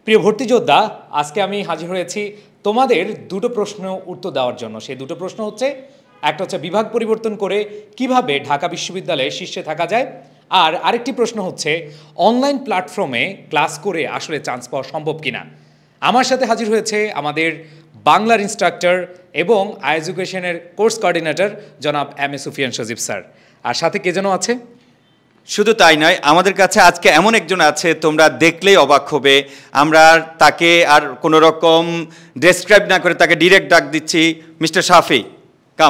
প্রিয় ভর্তি যোদ্ধা, আজকে আমি হাজির হয়েছি তোমাদের দুটো প্রশ্ন উত্তর দেওয়ার জন্য। সেই দুটো প্রশ্ন হচ্ছে, একটা হচ্ছে বিভাগ পরিবর্তন করে কিভাবে ঢাকা বিশ্ববিদ্যালয়ে শীর্ষে থাকা যায়, আর আরেকটি প্রশ্ন হচ্ছে অনলাইন প্ল্যাটফর্মে ক্লাস করে আসলে চান্স পাওয়া সম্ভব কিনা। আমার সাথে হাজির হয়েছে আমাদের বাংলার ইনস্ট্রাক্টর এবং এডুকেশনের কোর্স কোঅর্ডিনেটর জনাব M A Sufian Sajib sir, আর সাথে কে যেন আছে। শুধু তাই নয়, আমাদের কাছে আজকে এমন একজন আছে তোমরা দেখলেই অবাক হবে। আমরা তাকে আর কোনো রকম ডেসক্রাইব না করে তাকে ডিরেক্ট ডাক দিচ্ছি, মিস্টার শাফি কাম।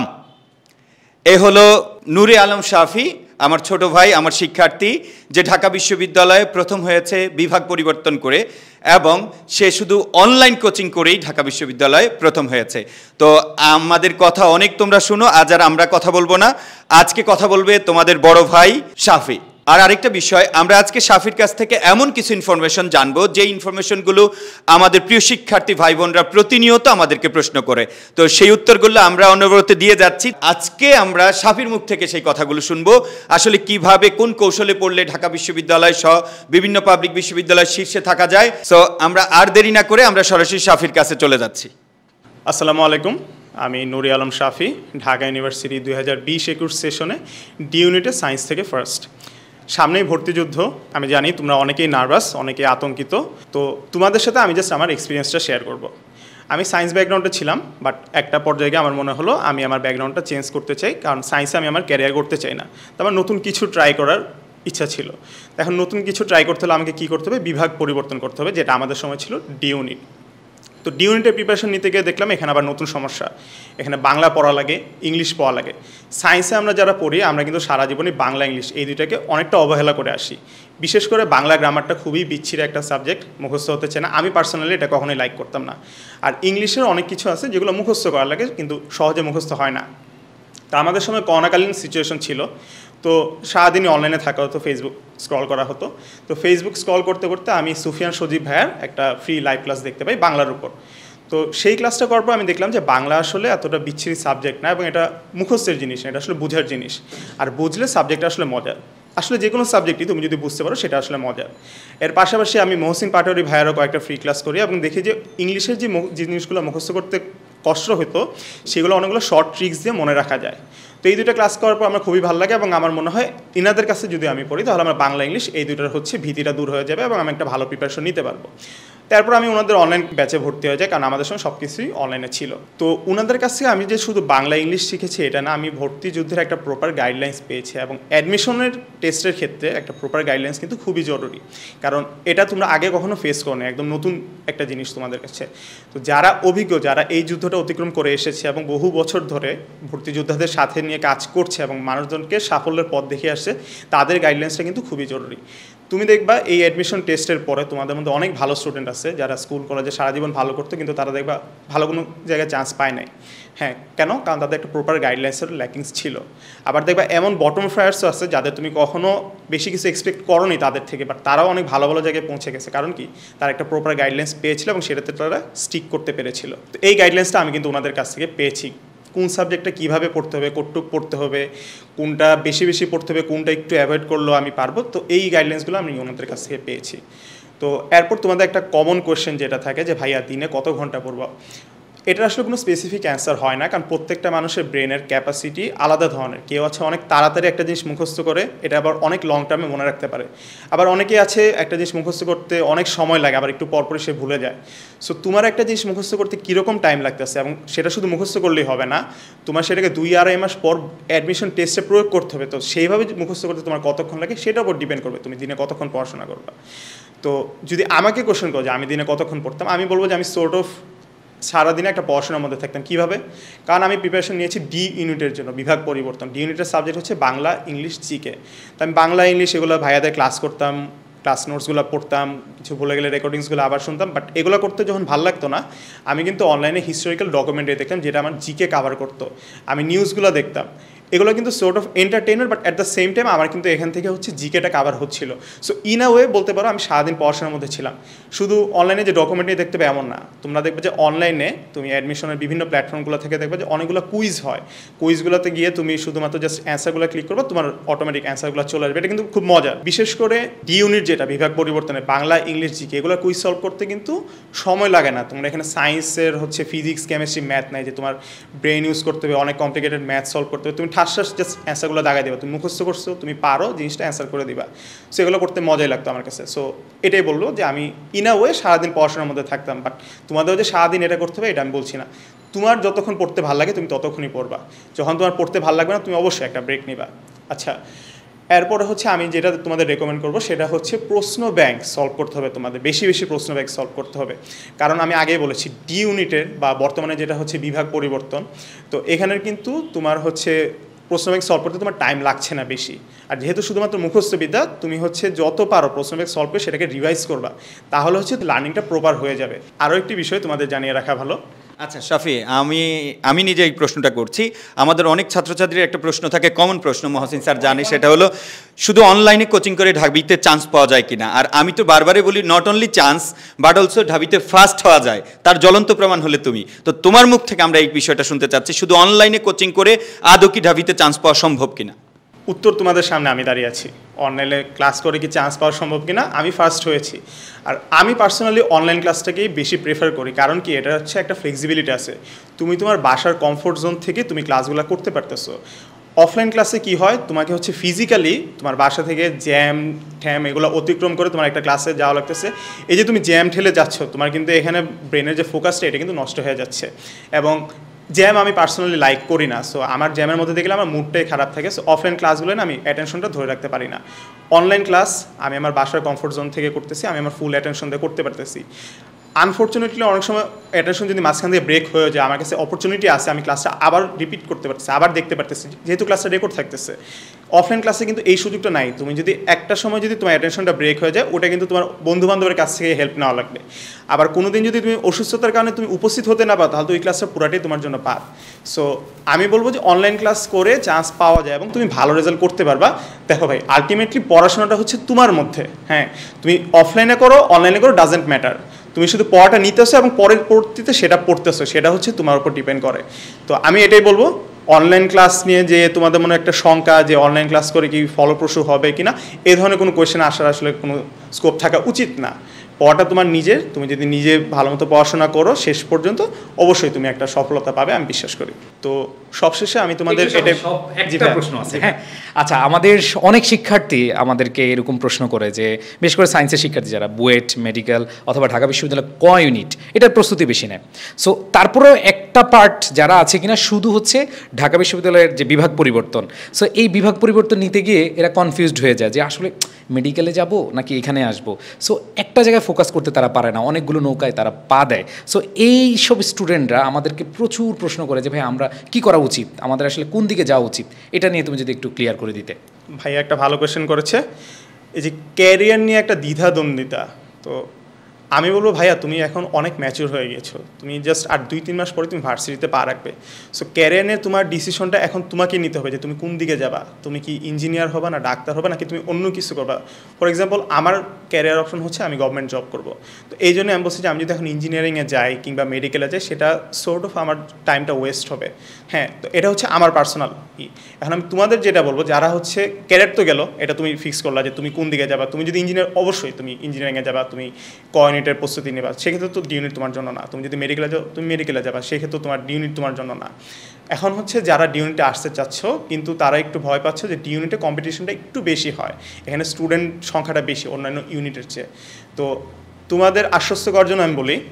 এ হলো নূরে আলম শাফি, আমার ছোট ভাই, আমার শিক্ষার্থী, যে ঢাকা বিশ্ববিদ্যালয়ে প্রথম হয়েছে বিভাগ পরিবর্তন করে, এবং সে শুধু অনলাইন কোচিং করেই ঢাকা বিশ্ববিদ্যালয়ে প্রথম হয়েছে। তো আমাদের কথা অনেক তোমরা শুনো, আজ আর আমরা কথা বলবো না, আজকে কথা বলবে তোমাদের বড় ভাই শাফি। আর আরেকটা বিষয়, আমরা আজকে শাফির কাছ থেকে এমন কিছু ইনফরমেশন জানবো যে ইনফরমেশনগুলো আমাদের প্রিয় শিক্ষার্থী ভাই বোনরা প্রতিনিয়ত আমাদেরকে প্রশ্ন করে, তো সেই উত্তরগুলো আমরা অনবরত দিয়ে যাচ্ছি। আজকে আমরা শাফির মুখ থেকে সেই কথাগুলো শুনবো, আসলে কিভাবে কোন কৌশলে পড়লে ঢাকা বিশ্ববিদ্যালয় সহ বিভিন্ন পাবলিক বিশ্ববিদ্যালয়ের শীর্ষে থাকা যায়। সো আমরা আর দেরি না করে আমরা সরাসরি শাফির কাছে চলে যাচ্ছি। আসসালামু আলাইকুম, আমি নুরে আলম শাফি, ঢাকা ইউনিভার্সিটি 2020-21 সেশনে ডি ইউনিটে সায়েন্স থেকে ফার্স্ট। সামনেই ভর্তিযুদ্ধ, আমি জানি তোমরা অনেকেই নার্ভাস, অনেকেই আতঙ্কিত। তো তোমাদের সাথে আমি জাস্ট আমার এক্সপিরিয়েন্সটা শেয়ার করব। আমি সায়েন্স ব্যাকগ্রাউন্ডে ছিলাম, বাট একটা পর্যায়ে গিয়ে আমার মনে হলো আমি আমার ব্যাকগ্রাউন্ডটা চেঞ্জ করতে চাই, কারণ সায়েন্সে আমি আমার ক্যারিয়ার করতে চাই না। তো আমার নতুন কিছু ট্রাই করার ইচ্ছা ছিল। এখন নতুন কিছু ট্রাই করতে হলে আমাকে কী করতে হবে, বিভাগ পরিবর্তন করতে হবে, যেটা আমাদের সময় ছিল ডি ইউনিট। তো ডি ইউনিটের প্রিপারেশন নিতে গিয়ে দেখলাম এখানে আবার নতুন সমস্যা, এখানে বাংলা পড়া লাগে, ইংলিশ পড়া লাগে। সায়েন্সে আমরা যারা পড়ি আমরা কিন্তু সারা জীবনই বাংলা ইংলিশ এই দুইটাকে অনেকটা অবহেলা করে আসি। বিশেষ করে বাংলা গ্রামারটা খুবই বিচ্ছিরি একটা সাবজেক্ট, মুখস্থ হতে চায় না। আমি পার্সোনালি এটা কখনোই লাইক করতাম না। আর ইংলিশের অনেক কিছু আছে যেগুলো মুখস্থ করা লাগে, কিন্তু সহজে মুখস্থ হয় না। তা আমাদের সময় করোনাকালীন সিচুয়েশন ছিল, তো সারাদিনই অনলাইনে থাকা হতো, ফেসবুক স্ক্রল করা হতো। তো ফেসবুক স্ক্রল করতে করতে আমি সুফিয়ান সজীব ভাইয়ার একটা ফ্রি লাইভ ক্লাস দেখতে পাই বাংলার উপর। তো সেই ক্লাসটা করার পর আমি দেখলাম যে বাংলা আসলে এতটা বিচ্ছিরি সাবজেক্ট না, এবং এটা মুখস্থের জিনিস না, এটা আসলে বোঝার জিনিস। আর বুঝলে সাবজেক্টটা আসলে মজার। আসলে যে কোনো সাবজেক্টই তুমি যদি বুঝতে পারো সেটা আসলে মজার। এর পাশাপাশি আমি মহসিন পাটোয়ারি ভাইয়ারও কয়েকটা ফ্রি ক্লাস করি, এবং দেখি যে ইংলিশের যে জিনিসগুলো মুখস্থ করতে কষ্ট হতো সেগুলো অনেকগুলো শর্ট ট্রিক্স দিয়ে মনে রাখা যায়। তো এই দুটো ক্লাস করার পর আমার খুবই ভালো লাগে, এবং আমার মনে হয় ইনাদের কাছে যদি আমি পড়ি তাহলে আমার বাংলা ইংলিশ এই দুটোর হচ্ছে ভীতিটা দূর হয়ে যাবে, এবং আমি একটা ভালো প্রিপারেশন নিতে পারবো। তারপর আমি ওনাদের অনলাইন ব্যাচে ভর্তি হয়ে যাই, কারণ আমাদের সময় সব কিছুই অনলাইনে ছিল। তো ওনাদের কাছ থেকে আমি যে শুধু বাংলা ইংলিশ শিখেছি এটা না, আমি ভর্তি যুদ্ধের একটা প্রপার গাইডলাইন্স পেয়েছি, এবং অ্যাডমিশনের টেস্টের ক্ষেত্রে একটা প্রপার গাইডলাইন্স কিন্তু খুবই জরুরি, কারণ এটা তোমরা আগে কখনো ফেস করো না, একদম নতুন একটা জিনিস তোমাদের কাছে। তো যারা অভিজ্ঞ, যারা এই যুদ্ধটা অতিক্রম করে এসেছে এবং বহু বছর ধরে ভর্তি যোদ্ধাদের সাথে নিয়ে কাজ করছে এবং মানুষজনকে সাফল্যের পথ দেখে আসছে, তাদের গাইডলাইন্সটা কিন্তু খুবই জরুরি। তুমি দেখবা এই অ্যাডমিশন টেস্টের পরে তোমাদের মধ্যে অনেক ভালো স্টুডেন্ট আছে যারা স্কুল কলেজে সারা জীবন ভালো করতো, কিন্তু তারা দেখবা ভালো কোনো জায়গায় চান্স পায় নাই। হ্যাঁ, কেন? কারণ তাদের একটা প্রপার গাইডলাইন্সের ল্যাকিংস ছিল। আবার দেখবা এমন বটম ফ্লায়ার্সও আছে যাদের তুমি কখনো বেশি কিছু এক্সপেক্ট করোনি তাদের থেকে, বাট তারাও অনেক ভালো ভালো জায়গায় পৌঁছে গেছে। কারণ কি? তারা একটা প্রপার গাইডলাইন্স পেয়েছিল এবং সেটাতে তারা স্টিক করতে পেরেছিল। তো এই গাইডলাইন্সটা আমি কিন্তু ওনাদের কাছ থেকে পেয়েছি। কোন সাবজেক্টটা কীভাবে পড়তে হবে, কতটুকু পড়তে হবে, কোনটা বেশি বেশি পড়তে হবে, কোনটা একটু অ্যাভয়েড করলেও আমি পারবো। তো এই গাইডলাইন্সগুলো আমি ওনাদের কাছ থেকে পেয়েছি। তো এরপর তোমাদের একটা কমন কোয়েশ্চেন যেটা থাকে যে ভাইয়া দিনে কত ঘন্টা পড়বো, এটা আসলে কোনো স্পেসিফিক অ্যান্সার হয় না, কারণ প্রত্যেকটা মানুষের ব্রেনের ক্যাপাসিটি আলাদা ধরনের। কেউ আছে অনেক তাড়াতাড়ি একটা জিনিস মুখস্থ করে, এটা আবার অনেক লং টার্মে মনে রাখতে পারে। আবার অনেকেই আছে একটা জিনিস মুখস্থ করতে অনেক সময় লাগে, আবার একটু পরপরই সে ভুলে যায়। সো তোমার একটা জিনিস মুখস্থ করতে কীরকম টাইম লাগতেছে, এবং সেটা শুধু মুখস্থ করলেই হবে না, তোমার সেটাকে 2-2.5 মাস পর অ্যাডমিশন টেস্টে প্রয়োগ করতে হবে। তো সেইভাবে মুখস্থ করতে তোমার কতক্ষণ লাগে সেটার উপর ডিপেন্ড করবে তুমি দিনে কতক্ষণ পড়াশোনা করবে। তো যদি আমাকে কোশ্চেন করো যে আমি দিনে কতক্ষণ পড়তাম, আমি বলবো যে আমি সোর্ট অফ সারাদিনে একটা পড়াশোনার মধ্যে থাকতাম। কীভাবে? কারণ আমি প্রিপারেশন নিয়েছি ডি ইউনিটের জন্য, বিভাগ পরিবর্তন। ডি ইউনিটের সাবজেক্ট হচ্ছে বাংলা, ইংলিশ, জিকে। তো আমি বাংলা ইংলিশ এগুলো ভাইয়াদের ক্লাস করতাম, ক্লাস নোটসগুলো পড়তাম, কিছু ভুলে গেলে রেকর্ডিংসগুলো আবার শুনতাম। বাট এগুলো করতে যখন ভালো লাগতো না, আমি কিন্তু অনলাইনে হিস্টোরিক্যাল ডকুমেন্টারি দেখতাম যেটা আমার জিকে কাভার করতো, আমি নিউজগুলো দেখতাম। এগুলো কিন্তু sort of entertainer, but at the same time আমার কিন্তু এখান থেকে হচ্ছে জিকেটা কাভার হচ্ছিল। সো ইন আ ওয়ে বলতে পারো আমি সারাদিন পড়াশোনার মধ্যে ছিলাম। শুধু অনলাইনে যে ডকুমেন্ট নিয়ে দেখতে হবে এমন না, তোমরা দেখবে যে অনলাইনে তুমি অ্যাডমিশনের বিভিন্ন প্ল্যাটফর্মগুলো থেকে দেখবে যে অনেকগুলো কুইজ হয়। কুইজগুলোতে গিয়ে তুমি শুধুমাত্র জাস্ট অ্যান্সারগুলো ক্লিক করবে, তোমার অটোমেটিক অ্যান্সারগুলো চলে আসবে। এটা কিন্তু খুব মজার। বিশেষ করে ডি ইউনিট যেটা বিভাগ পরিবর্তনে বাংলা, ইংলিশ, জিকে, এগুলো কুইজ সলভ করতে কিন্তু সময় লাগে না। তোমরা এখানে সায়েন্সের হচ্ছে ফিজিক্স, কেমিস্ট্রি, ম্যাথ নাই যে তোমার ব্রেন ইউজ করতে হবে, অনেক কমপ্লিকেটেড ম্যাথ সলভ করতে হবে। তুমি ঠাস জাস্ট অ্যান্সারগুলো দাগাই দেবে, তুমি মুখস্থ করছো, তুমি পারো, জিনিসটা অ্যান্সার করে দিবা। সো এগুলো করতে মজাই লাগতো আমার কাছে। সো এটাই বললো যে আমি ইন আ ওয়ে সারাদিন পড়াশোনার মধ্যে থাকতাম। বাট তোমাদেরও যে সারাদিন এটা করতে হবে এটা আমি বলছি না। তোমার যতক্ষণ পড়তে ভালো লাগে তুমি ততক্ষণই পড়বা। যখন তোমার পড়তে ভালো লাগবে না তুমি অবশ্যই একটা ব্রেক নিবা। আচ্ছা, এরপরে হচ্ছে আমি যেটা তোমাদের রেকমেন্ড করবো সেটা হচ্ছে প্রশ্ন ব্যাংক সলভ করতে হবে। তোমাদের বেশি বেশি প্রশ্ন ব্যাংক সলভ করতে হবে। কারণ আমি আগেই বলেছি ডি ইউনিটের বা বর্তমানে যেটা হচ্ছে বিভাগ পরিবর্তন, তো এখানের কিন্তু তোমার হচ্ছে প্রশ্ন ব্যাংক সলভ করতে তোমার টাইম লাগছে না বেশি। আর যেহেতু শুধুমাত্র মুখস্থ বিদ্যা, তুমি হচ্ছে যত পারো প্রশ্ন ব্যাংক সলভ করে সেটাকে রিভাইজ করবা, তাহলে হচ্ছে লার্নিংটা প্রপার হয়ে যাবে। আরও একটি বিষয় তোমাদের জানিয়ে রাখা ভালো। আচ্ছা শাফি, আমি নিজে এই প্রশ্নটা করছি। আমাদের অনেক ছাত্রছাত্রীর একটা প্রশ্ন থাকে, কমন প্রশ্ন, মহসিন স্যার জানে, সেটা হলো শুধু অনলাইনে কোচিং করে ঢাবিতে চান্স পাওয়া যায় কিনা। আর আমি তো বারবারই বলি not only chance but also ঢাবিতে ফার্স্ট হওয়া যায়, তার জ্বলন্ত প্রমাণ হলে তুমি। তো তোমার মুখ থেকে আমরা এই বিষয়টা শুনতে চাচ্ছি, শুধু অনলাইনে কোচিং করে আদৌ কি ঢাবিতে চান্স পাওয়া সম্ভব কিনা? উত্তর তোমাদের সামনে আমি দাঁড়িয়ে আছি। অনলাইনে ক্লাস করে কি চান্স পাওয়া সম্ভব কিনা, আমি ফার্স্ট হয়েছি। আর আমি পার্সোনালি অনলাইন ক্লাসটাকেই বেশি প্রেফার করি। কারণ কি, এটা হচ্ছে একটা ফ্লেক্সিবিলিটি আছে। তুমি তোমার বাসার কমফোর্ট জোন থেকে তুমি ক্লাসগুলো করতে পারতেছো। অফলাইন ক্লাসে কি হয়, তোমাকে হচ্ছে ফিজিক্যালি তোমার বাসা থেকে জ্যাম ঠ্যাম এগুলো অতিক্রম করে তোমার একটা ক্লাসে যাওয়া লাগতেছে। এই যে তুমি জ্যাম ঠেলে যাচ্ছ, তোমার কিন্তু এখানে ব্রেনের যে ফোকাসটা এটা কিন্তু নষ্ট হয়ে যাচ্ছে। এবং জ্যাম আমি পার্সোনালি লাইক করি না। সো আমার জ্যামের মধ্যে দেখলে আমার মুডটাই খারাপ থাকে। সো অফলাইন ক্লাসগুলো না আমি অ্যাটেনশনটা ধরে রাখতে পারি না। অনলাইন ক্লাস আমি আমার বাসার কমফোর্ট জোন থেকে করতেছি, আমি আমার ফুল অ্যাটেনশন দিয়ে করতে পারতেছি। আনফর্চুনেটলি অনেক সময় অ্যাটেনশন যদি মাঝখান দিয়ে ব্রেক হয়ে যায়, আমার কাছে অপরচুনিটি আছে আমি ক্লাসটা আবার রিপিট করতে পারতেছি, আবার দেখতে পারতেছি, যেহেতু ক্লাসটা রেকর্ড থাকতেছে। অফলাইন ক্লাসে কিন্তু এই সুযোগটা নাই। তুমি যদি একটা সময় যদি তোমার অ্যাটেনশনটা ব্রেক হয়ে যায়, ওটা কিন্তু তোমার বন্ধুবান্ধবের কাছ থেকে হেল্প নেওয়া লাগবে। আবার কোনো দিন যদি তুমি অসুস্থতার কারণে তুমি উপস্থিত হতে না পারো, তাহলে তো ওই ক্লাসটা পুরাটাই তোমার জন্য পার। সো আমি বলবো যে অনলাইন ক্লাস করে চান্স পাওয়া যায় এবং তুমি ভালো রেজাল্ট করতে পারবা। দেখো ভাই, আলটিমেটলি পড়াশোনাটা হচ্ছে তোমার মধ্যে। হ্যাঁ, তুমি অফলাইনে করো অনলাইনে করো ডাজেন্ট ম্যাটার। তুমি শুধু পড়াটা নিতেছো এবং পরের পরবর্তীতে সেটা পড়তেছো, সেটা হচ্ছে তোমার উপর ডিপেন্ড করে। তো আমি এটাই বলবো, অনলাইন ক্লাস নিয়ে যে তোমাদের মনে একটা শঙ্কা যে অনলাইন ক্লাস করে কি ফলপ্রসূ হবে কিনা, এই ধরনের কোনো কোয়েশ্চেন আসার আসলে কোনো স্কোপ থাকা উচিত না। পড়াটা তোমার নিজের, তুমি যদি নিজে ভালো মতো পড়াশোনা করো শেষ পর্যন্ত, অবশ্যই তুমি একটা সফলতা পাবে, আমি বিশ্বাস করি। তো সবশেষে আমি তোমাদের একটা প্রশ্ন আছে। হ্যাঁ, আচ্ছা, আমাদের অনেক শিক্ষার্থী আমাদেরকে এরকম প্রশ্ন করে যে, বিশেষ করে সায়েন্সের শিক্ষার্থী যারা বুয়েট, মেডিকেল অথবা ঢাকা বিশ্ববিদ্যালয় ক ইউনিট, এটার প্রস্তুতি বেশি নেয়। সো তারপরেও একটা পার্ট যারা আছে কিনা শুধু হচ্ছে ঢাকা বিশ্ববিদ্যালয়ের যে বিভাগ পরিবর্তন, সো এই বিভাগ পরিবর্তন নিতে গিয়ে এরা কনফিউজড হয়ে যায় যে আসলে মেডিকেলে যাব নাকি এখানে আসবো। সো একটা জায়গায় ফোকাস করতে তারা পারে না, অনেকগুলো নৌকায় তারা পা দেয়। সো এই সব স্টুডেন্টরা আমাদেরকে প্রচুর প্রশ্ন করে যে ভাই আমরা কি করা উচিত, আমাদের আসলে কোন দিকে যাওয়া উচিত, এটা নিয়ে তুমি যদি একটু ক্লিয়ার করে দিতে। ভাই একটা ভালো কোয়েশ্চেন করেছে, এই যে ক্যারিয়ার নিয়ে একটা দ্বিধাদ্বন্দ্বিতা। তো আমি বলবো ভাইয়া তুমি এখন অনেক ম্যাচিউর হয়ে গেছো, তুমি জাস্ট আর 2-3 মাস পরে তুমি ভার্সিটিতে পা রাখবে। সো ক্যারিয়ার নিয়ে তোমার ডিসিশনটা এখন তোমাকেই নিতে হবে যে তুমি কোন দিকে যাবা। তুমি কি ইঞ্জিনিয়ার হবা না ডাক্তার হবা নাকি তুমি অন্য কিছু করবা। ফর এক্সাম্পল আমার ক্যারিয়ার অপশন হচ্ছে আমি গভর্নমেন্ট জব করব। তো এই জন্য আমি বলছি যে আমি যদি এখন ইঞ্জিনিয়ারিংয়ে যাই কিংবা মেডিকেলে যাই, সেটা সোর্ট অফ আমার টাইমটা ওয়েস্ট হবে। হ্যাঁ, তো এটা হচ্ছে আমার পার্সোনাল। এখন আমি তোমাদের যেটা বলবো, যারা হচ্ছে ক্যারিয়ার তো গেল, এটা তুমি ফিক্স করলা যে তুমি কোন দিকে যাবা। তুমি যদি ইঞ্জিনিয়ার, অবশ্যই তুমি ইঞ্জিনিয়ারিংয়ে যাবা, তুমি ক ইউনিটের প্রস্তুতি নেবা, সেক্ষেত্রে তো ডি ইউনিট তোমার জন্য না। তুমি যদি মেডিকেলে যাও, তুমি মেডিকেলে যাবা, সেক্ষেত্রে তোমার ডি ইউনিট তোমার জন্য না। এখন হচ্ছে যারা ডি ইউনিটে আসতে চাচ্ছ কিন্তু তারা একটু ভয় পাচ্ছ যে ডি ইউনিটে কম্পিটিশনটা একটু বেশি হয়, এখানে স্টুডেন্ট সংখ্যাটা বেশি অন্যান্য ইউনিটের চেয়ে। তো তোমাদের আশ্বস্ত করার জন্য আমি বলি,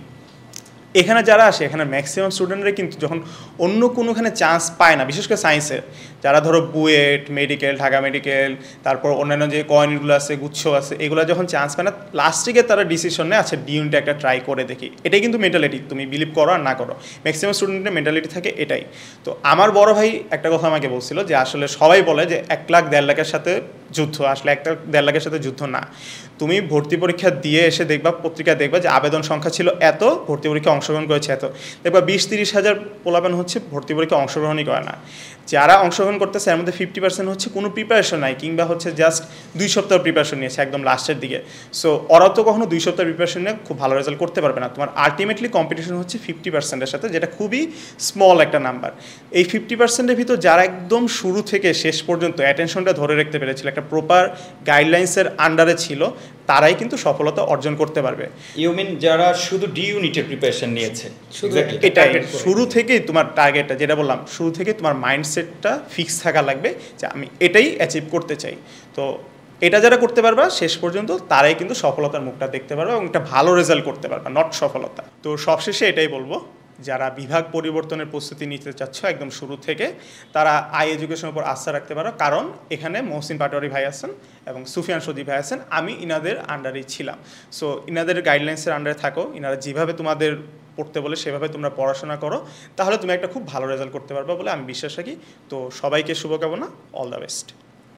এখানে যারা আসে এখানে ম্যাক্সিমাম স্টুডেন্টরা কিন্তু যখন অন্য কোনোখানে চান্স পায় না, বিশেষ করে সায়েন্সের যারা ধরো বুয়েট, মেডিকেল, ঢাকা মেডিকেল, তারপর অন্যান্য যে কয়েনগুলো আছে, গুচ্ছ আছে, এগুলো যখন চান্স পায় না, লাস্টে তারা ডিসিশন নেয় আচ্ছা ডি ইউনিটে একটা ট্রাই করে দেখি। এটাই কিন্তু মেন্টালিটি, তুমি বিলিভ করো আর না করো, ম্যাক্সিমাম স্টুডেন্টের মেন্টালিটি থাকে এটাই। তো আমার বড় ভাই একটা কথা আমাকে বলছিল যে আসলে সবাই বলে যে 1 লাখ 1.5 লাখের সাথে যুদ্ধ, আসলে 1.5 লাখের সাথে যুদ্ধ না। তুমি ভর্তি পরীক্ষা দিয়ে এসে দেখবা, পত্রিকা দেখবা যে আবেদন সংখ্যা ছিল এত, ভর্তি পরীক্ষা অংশগ্রহণ করেছে এত, দেখবা 20-30 হাজার পোলাপান হচ্ছে ভর্তি পরীক্ষা অংশগ্রহণই করে না। যারা অংশগ্রহণ করতেছে এর মধ্যে 50% হচ্ছে কোনো প্রিপারেশন নাই, কিংবা হচ্ছে জাস্ট 2 সপ্তাহ প্রিপারেশন নিয়েছে একদম লাস্টের দিকে। সো ওরা তো কখনো 2 সপ্তাহ প্রিপারেশন নিয়ে খুব ভালো রেজাল্ট করতে পারবে না। তোমার আলটিমেটলি কম্পিটিশন হচ্ছে 50%-এর সাথে, যেটা খুবই স্মল একটা নাম্বার। এই 50%-এর ভিতর যারা একদম শুরু থেকে শেষ পর্যন্ত অ্যাটেনশনটা ধরে রাখতে পেরেছিল, একটা প্রপার গাইডলাইন্সের আন্ডারে ছিল, তারাই কিন্তু সফলতা অর্জন করতে পারবে। ইউ মিন যারা শুধু ডি ইউনিটের প্রিপারেশন নিয়েছে? এটাই শুরু থেকেই তোমার টার্গেটটা, যেটা বললাম, শুরু থেকে তোমার মাইন্ডসেটটা ফিক্স থাকা লাগবে যে আমি এটাই অ্যাচিভ করতে চাই। তো এটা যারা করতে পারবা শেষ পর্যন্ত, তারাই কিন্তু সফলতার মুখটা দেখতে পারবা এবং একটা ভালো রেজাল্ট করতে পারবা, নট সফলতা। তো সবশেষে এটাই বলবো, যারা বিভাগ পরিবর্তনের প্রস্তুতি নিতে চাচ্ছ একদম শুরু থেকে, তারা আই এডুকেশনের উপর আস্থা রাখতে পারো, কারণ এখানে মহসিন পাটোয়ারি ভাই আছেন এবং সুফিয়ান সজীব ভাই আছেন। আমি ইনাদের আন্ডারেই ছিলাম। সো ইনাদের গাইডলাইন্সের আন্ডারে থাকো, ইনারা যেভাবে তোমাদের পড়তে বলে সেভাবে তোমরা পড়াশোনা করো, তাহলে তুমি একটা খুব ভালো রেজাল্ট করতে পারবে বলে আমি বিশ্বাস রাখি। তো সবাইকে শুভকামনা, অল দ্য বেস্ট।